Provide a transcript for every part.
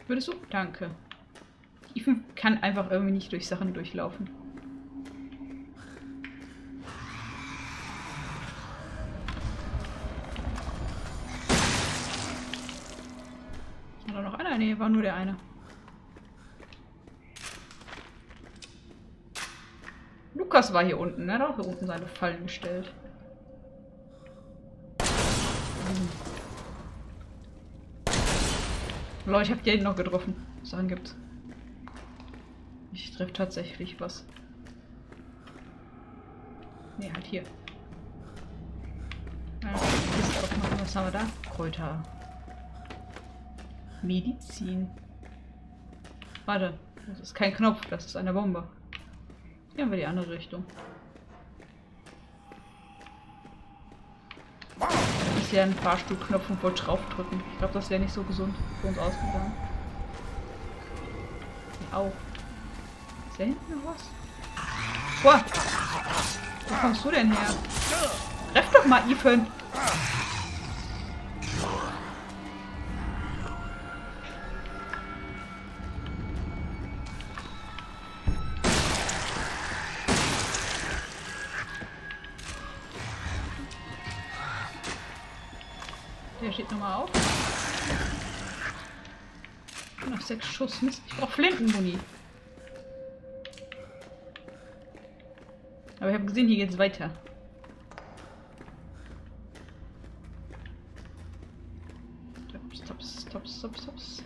Würdest du? Danke. Ethan kann einfach irgendwie nicht durch Sachen durchlaufen. War da noch einer? Nee, war nur der eine. Lukas war hier unten, ne? Er hat auch hier unten seine Fallen gestellt. Leute, ich hab den noch getroffen. Sachen gibt's. Ich treffe tatsächlich was. Ne, halt hier. Was haben wir da? Kräuter. Medizin. Warte, das ist kein Knopf, das ist eine Bombe. Hier haben wir die andere Richtung. Das ist ja ein Fahrstuhlknopf und wollte draufdrücken. Ich glaube, das wäre nicht so gesund für uns ausgegangen. Au. Ist da hinten noch was? Boah! Wo kommst du denn her? Treff doch mal, Ethan! Der steht nochmal auf. Noch 6 Schuss. Mist, ich brauche Flintenmuni. Aber ich habe gesehen, hier geht's weiter. Stops.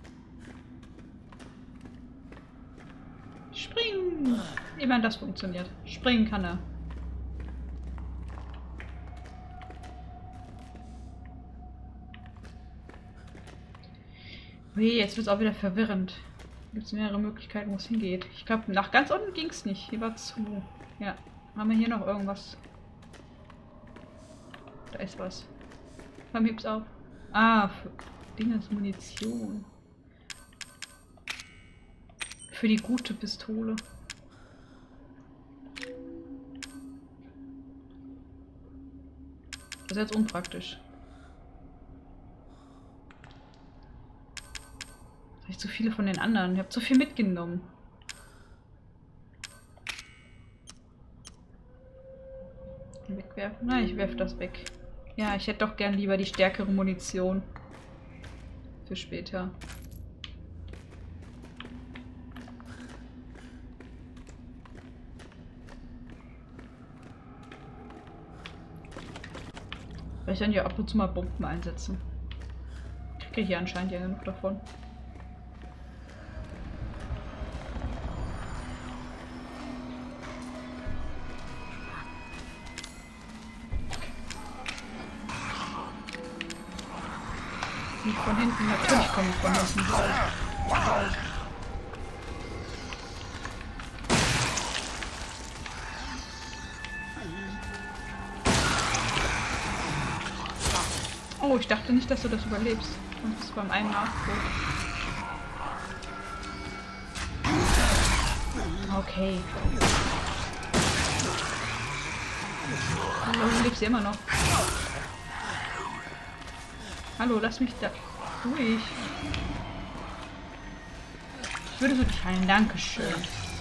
Springen! Immerhin das funktioniert. Springen kann er. Ui, jetzt wird es auch wieder verwirrend. Gibt es mehrere Möglichkeiten, wo es hingeht. Ich glaube, nach ganz unten ging es nicht. Hier war zu. Ja. Haben wir hier noch irgendwas? Da ist was. Komm, heb's auf. Ah, für Dinges Munition. Für die gute Pistole. Das ist jetzt unpraktisch. Das habe ich zu viele von den anderen. Ich habe zu viel mitgenommen. Wegwerfen? Nein, ich werfe das weg. Ja, ich hätte doch gern lieber die stärkere Munition. Für später. Weil ich dann ja ab und zu mal Bomben einsetzen. Ich kriege hier anscheinend ja genug davon. Nicht von hinten, natürlich komme ich von hinten. Oh, ich dachte nicht, dass du das überlebst. Und das beim einen Nachbruch. Okay. Hallo, du lebst ja immer noch. Hallo, lass mich da durch. Ich würde so dich heilen. Dankeschön.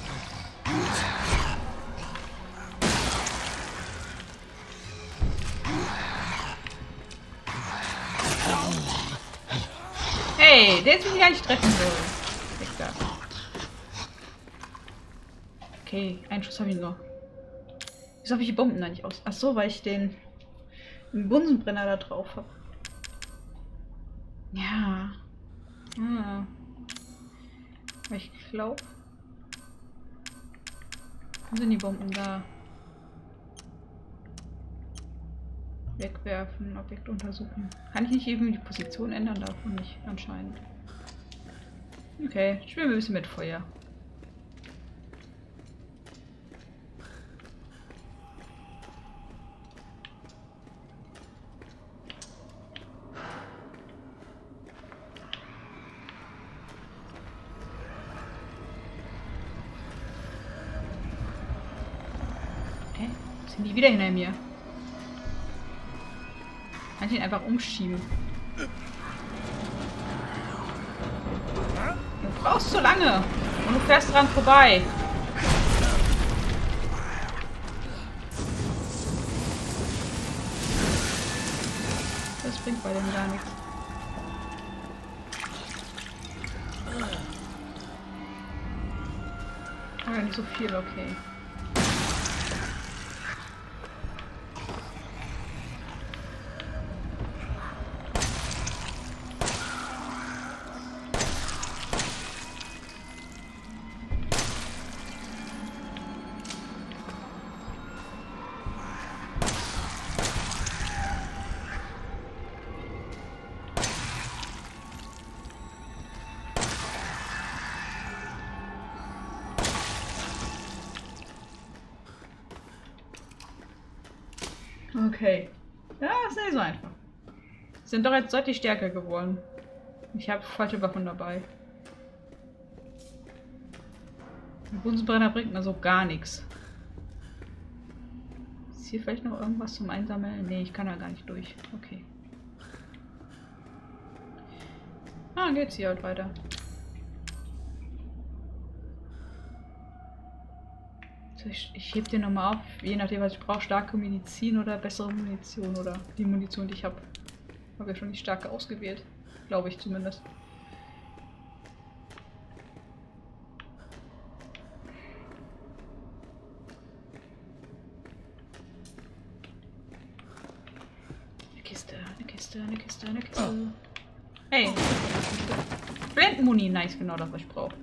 Hey, der hätte mich gar nicht treffen sollen. Weg da. Okay, einen Schuss habe ich noch. Wieso habe ich die Bomben da nicht aus? Achso, weil ich den Bunsenbrenner da drauf habe. Ja. Ah. Ich glaube. Wo sind die Bomben da? Wegwerfen, Objekt untersuchen. Kann ich nicht eben die Position ändern? Davon nicht, anscheinend. Okay, spielen wir ein bisschen mit Feuer. Sind die wieder hinter mir? Kann ich ihn einfach umschieben? Du brauchst zu lange. Und du fährst dran vorbei. Das bringt bei dem gar nichts. Aber nicht so viel, okay. Okay. Ja, ist nicht so einfach. Sind doch jetzt deutlich stärker geworden. Ich habe falsche Waffen dabei. Der Bunsenbrenner bringt mir so gar nichts. Ist hier vielleicht noch irgendwas zum Einsammeln? Nee, ich kann da gar nicht durch. Okay. Ah, dann geht's hier halt weiter. Ich heb den nochmal auf, je nachdem was ich brauche, starke Medizin oder bessere Munition oder die Munition, die ich habe. Habe ja schon die starke ausgewählt. Glaube ich zumindest. Eine Kiste, eine Kiste, eine Kiste, eine Kiste. Oh. Hey! Blendenmuni, nice, genau das, was ich brauche.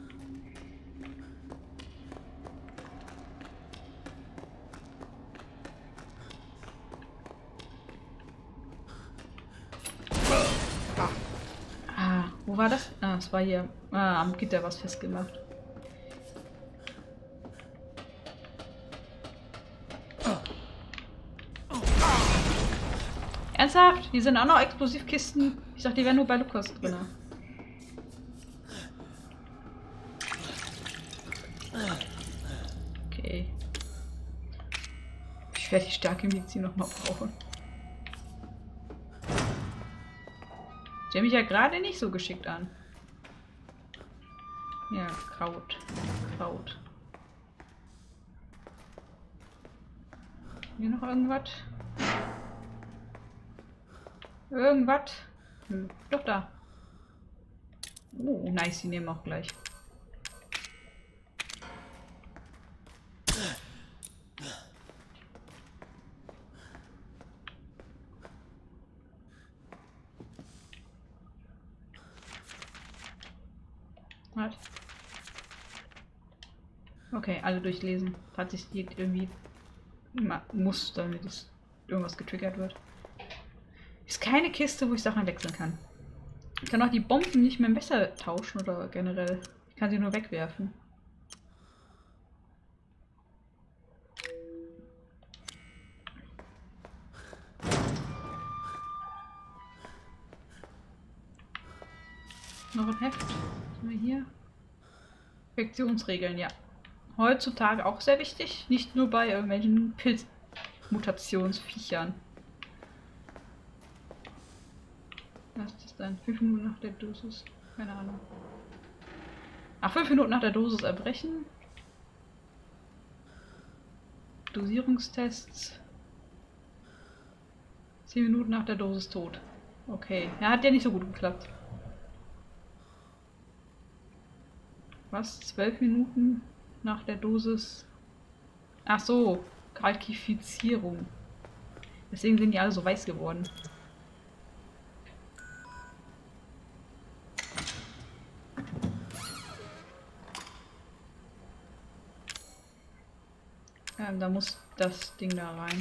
Wo war das? Ah, es war hier am Gitter was festgemacht. Ernsthaft? Die sind auch noch Explosivkisten? Ich dachte, die wären nur bei Lukas drin. Okay. Ich werde die starke Medizin nochmal brauchen. Der mich ja gerade nicht so geschickt an. Ja, Kraut. Kraut. Hier noch irgendwas? Irgendwas? Hm, doch da. Oh, nice, die nehmen auch gleich. Was? Okay, alle durchlesen. Hat sich die irgendwie muss, damit es irgendwas getriggert wird. Ist keine Kiste, wo ich Sachen wechseln kann. Ich kann auch die Bomben nicht mehr besser tauschen oder generell. Ich kann sie nur wegwerfen. Noch ein Heft. Was haben wir hier? Infektionsregeln, ja. Heutzutage auch sehr wichtig. Nicht nur bei irgendwelchen Pilzmutationsviechern. Was ist das dann? 5 Minuten nach der Dosis? Keine Ahnung. Ach, 5 Minuten nach der Dosis erbrechen. Dosierungstests. 10 Minuten nach der Dosis tot. Okay. Ja, hat ja nicht so gut geklappt. Was? 12 Minuten nach der Dosis. Ach so. Kalkifizierung. Deswegen sind die alle so weiß geworden. Ja, da muss das Ding da rein.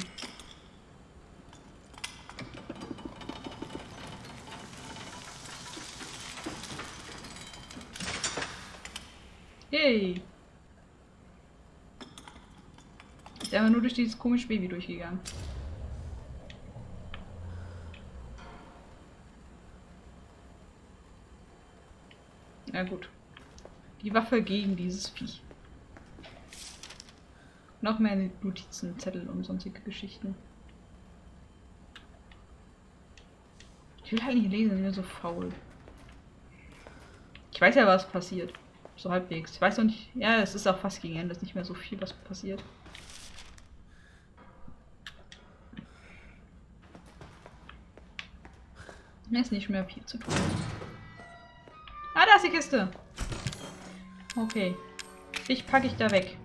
Yay! Ist aber nur durch dieses komische Baby durchgegangen. Na gut. Die Waffe gegen dieses Viech. Noch mehr Notizen, Zettel und sonstige Geschichten. Ich will halt nicht lesen, ich bin so faul. Ich weiß ja, was passiert. So halbwegs. Ich weiß noch nicht. Ja, es ist auch fast gegen Ende. Es ist nicht mehr so viel, was passiert. Mir ist nicht mehr viel zu tun. Ah, da ist die Kiste. Okay. Dich packe ich da weg.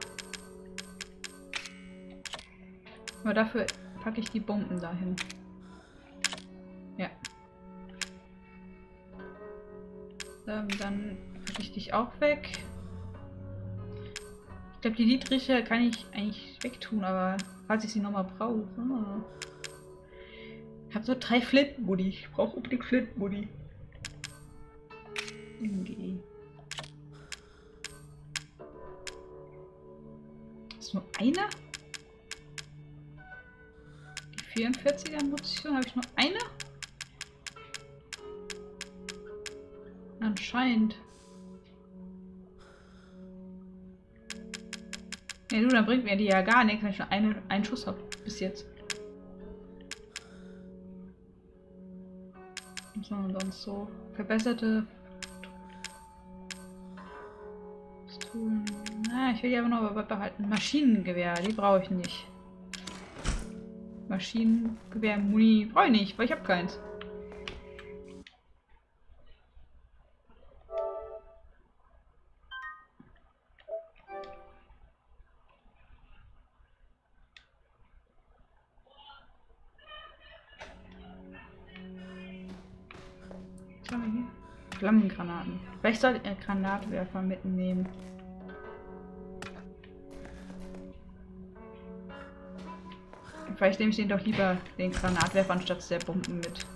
Aber dafür packe ich die Bomben dahin. Ja. Dann packe ich dich auch weg. Ich glaube, die Dietriche kann ich eigentlich wegtun, aber falls ich sie nochmal brauche. Ah. Ich habe so 3 Flintenmuni. Ich brauche unbedingt Flintenmuni. Okay. Ist nur eine? Die 44er Munition, habe ich nur eine? Anscheinend. Ja du, dann bringt mir die ja gar nichts, wenn ich nur einen Schuss habe bis jetzt. So und sonst so. Verbesserte Pistolen. Na, ich will die aber noch behalten. Maschinengewehr, die brauche ich nicht. Maschinengewehr, Muni brauche ich nicht, weil ich habe keins. Was haben wir hier? Flammengranaten. Vielleicht sollte ich Granatwerfer mitnehmen. Vielleicht nehme ich den doch lieber, den Granatwerfer, anstatt der Bomben mit.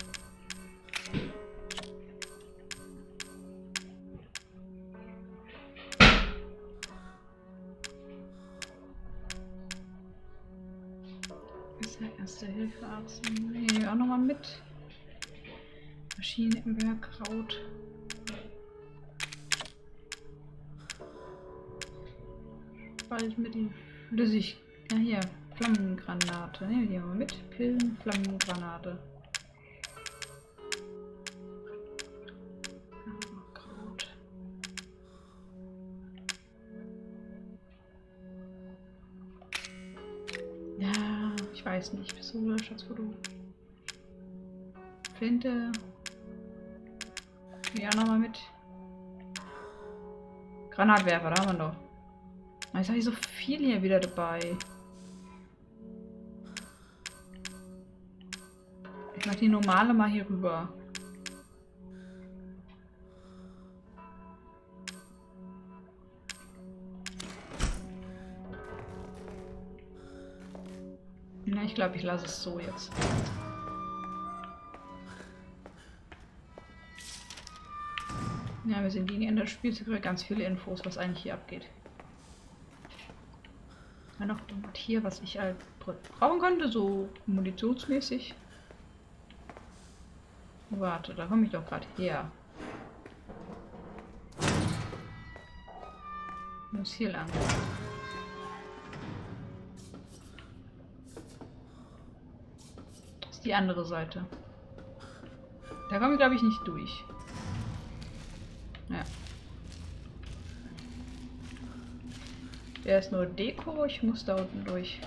Ist der Erste-Hilfe-Arzt? Nee, auch nochmal mit. Maschinengewehr, Kraut. Spaltmittel, flüssig. Ja, hier. Flammengranate. Nehmen wir die mal mit. Pillen, Flammengranate. Kraut. Ja, ich weiß nicht. Pistole, Schatzfoto. Flinte. Ja, nochmal mit. Granatwerfer, da haben wir noch. Jetzt habe ich so viel hier wieder dabei. Ich mache die normale mal hier rüber. Na, ich glaube, ich lasse es so jetzt. Ja, wir sind gegen Ende des Spiels. Ganz viele Infos, was eigentlich hier abgeht. Ja, noch hier, was ich halt brauchen könnte, so munitionsmäßig. Warte, da komme ich doch gerade her. Ich muss hier lang. Das ist die andere Seite. Da komme ich, glaube ich, nicht durch. Ja. Der ist nur Deko, ich muss da unten durch.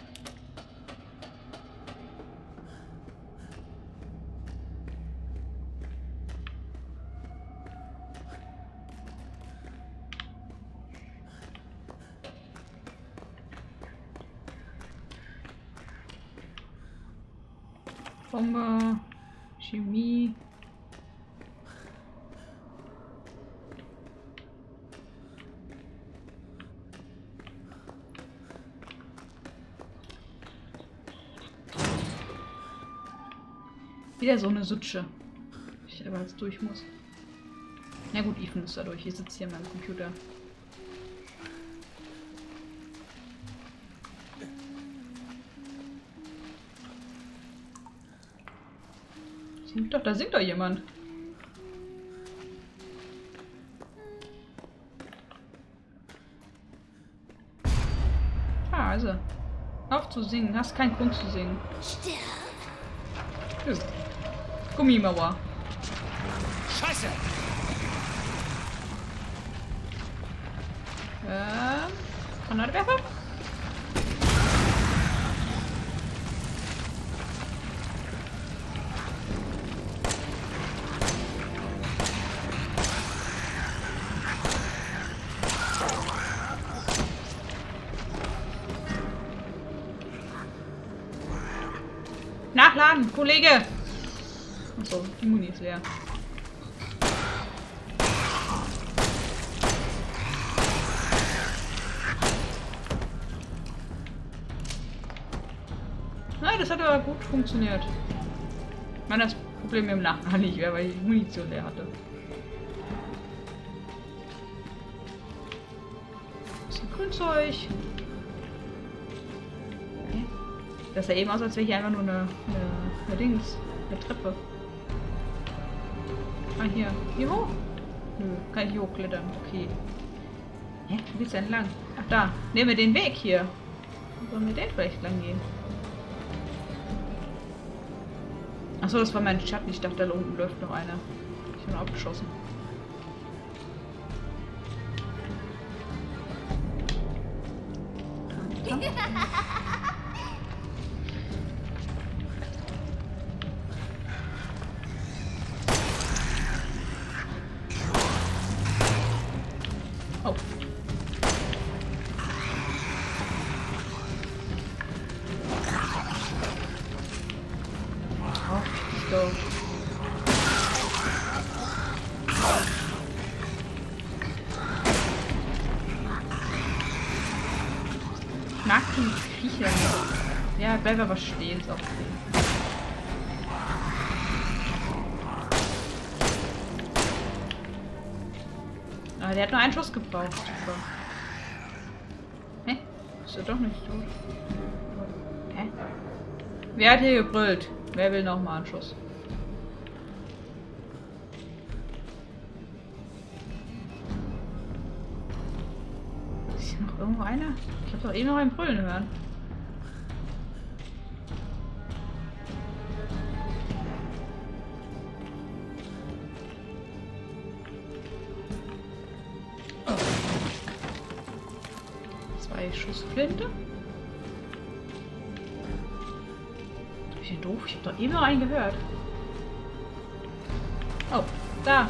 Bombe, Chemie. Wieder so eine Sutsche. Ich aber jetzt durch muss. Na gut, Ethan muss da durch. Ich sitze hier an meinem Computer. Singt doch, da singt doch jemand. Ah, also. Auf zu singen. Hast keinen Grund zu singen. Gummimauer. Scheiße! Granatwerfer? Nachladen, Kollege! Achso, die Muni ist leer. Nein, das hat aber gut funktioniert. Ich meine, das Problem im Nachhinein nicht wäre, weil ich die Munition leer hatte. Das ist ein Grünzeug. Okay. Das sah eben aus, als wäre hier einfach nur eine Dings. Eine Treppe. Ah, hier. Hier hoch? Nö, kann ich hier hochklettern. Okay. Hä? Wo geht's denn entlang? Ach, da. Nehmen wir den Weg hier. Sollen wir den vielleicht lang gehen? Achso, das war mein Schatten. Ich dachte, da unten läuft noch einer. Ich bin abgeschossen. Oh. So. Ich mag die Viecher nicht. Ja, bleib aber stehen, ist auch okay. Ah, der hat nur einen Schuss gebraucht. Super. Hä? Ist er doch nicht tot? Hä? Wer hat hier gebrüllt? Wer will noch mal einen Schuss? Ist hier noch irgendwo einer? Ich habe doch eben noch einen Brüllen hören. Oh. 2 Schussflinte. Doof, ich hab doch eben noch einen gehört. Oh, da.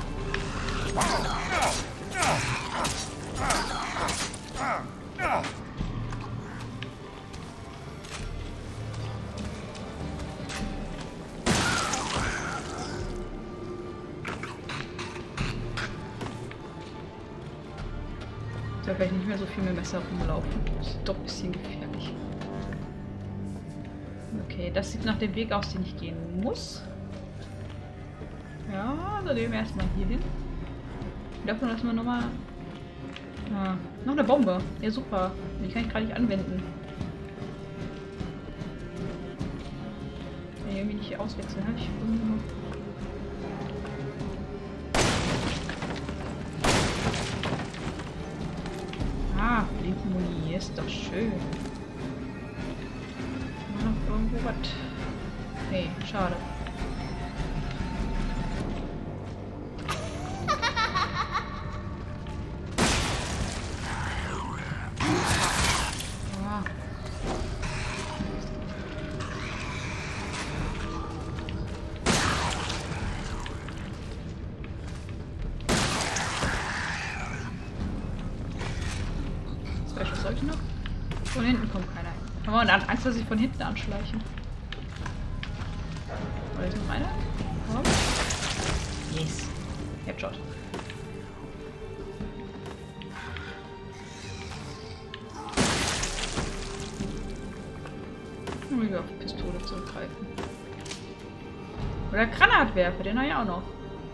Ich soll vielleicht nicht mehr so viel mit Messer rumlaufen. Das ist doch ein bisschen gefährlich. Okay, das sieht nach dem Weg aus, den ich gehen muss. Ja, dann gehen wir erstmal hier hin. Davon lassen wir nochmal. Ah, noch eine Bombe. Ja, super. Die kann ich gerade nicht anwenden. Kann ich irgendwie nicht hier auswechseln. Habe ich irgendwie noch. Ah, Blinkenmuni, ist doch schön. Noch irgendwo was? Nee, schade. Ah. Zwei Schuss sollte noch. Von hinten kommt keiner. Aber man hat Angst, dass sie von hinten anschleichen. Oder ist noch einer? Komm. Yes. Headshot. Und wieder auf die Pistole zurückgreifen. Oder Granatwerfer, den habe ich auch noch.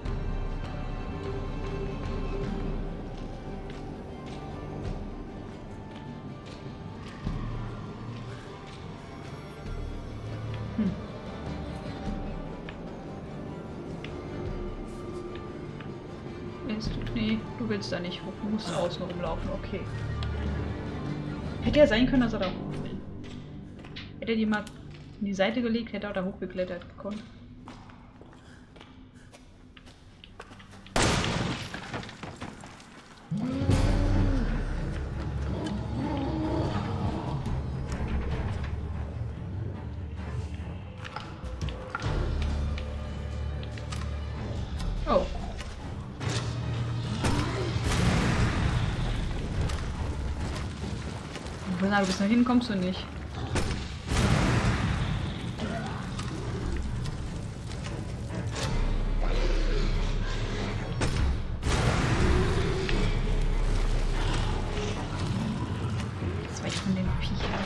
Nee, du willst da nicht hoch. Du musst außen rumlaufen. Okay. Hätte ja sein können, dass er da hoch will. Hätte er die mal in die Seite gelegt, hätte er auch da hochgeklettert gekommen. Na, du bist nach hinten, kommst du nicht. Das war ich von den Viechern.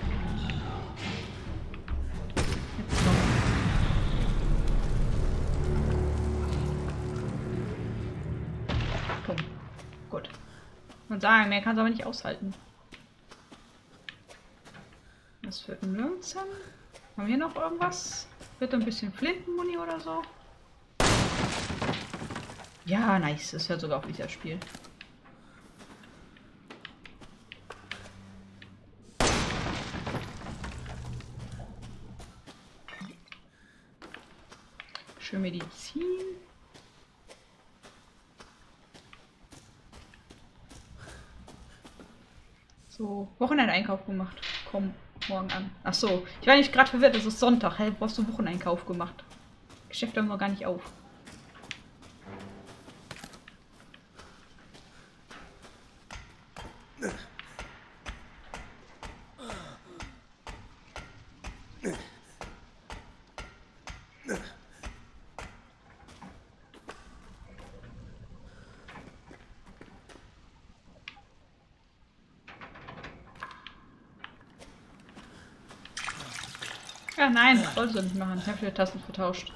Jetzt noch. Punkt. Gut. Und sagen, mehr kann es aber nicht aushalten. Das wird nirgends hin. Haben wir hier noch irgendwas? Wird ein bisschen Flintenmuni oder so? Ja, nice. Das hört sogar auf wie das Spiel. Schön Medizin. So, Wochenendeinkauf gemacht. Komm morgen an. Ach so, ich war nicht gerade verwirrt, es ist Sonntag. Hä, wo hast du Wocheneinkauf gemacht? Geschäfte haben noch gar nicht auf. Ja, nein, das solltest du nicht machen. Ich habe viele Tasten vertauscht.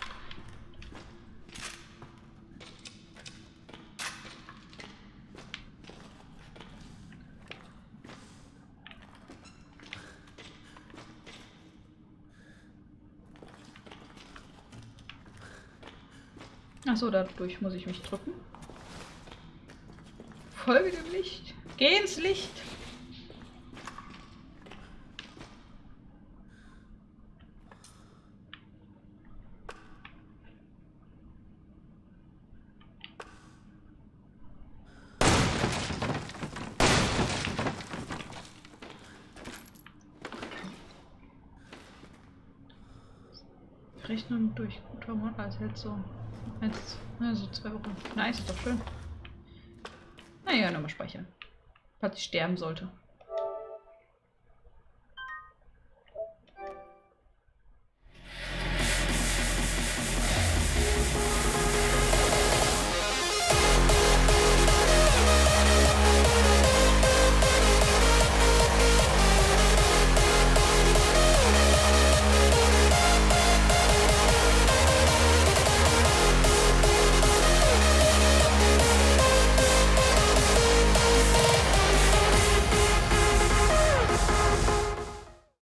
Achso, dadurch muss ich mich drücken. Folge dem Licht. Geh ins Licht. Rechnung durch guter Mod als hält so 2 Wochen. Nice, ist doch schön. Naja, nochmal speichern. Falls ich sterben sollte.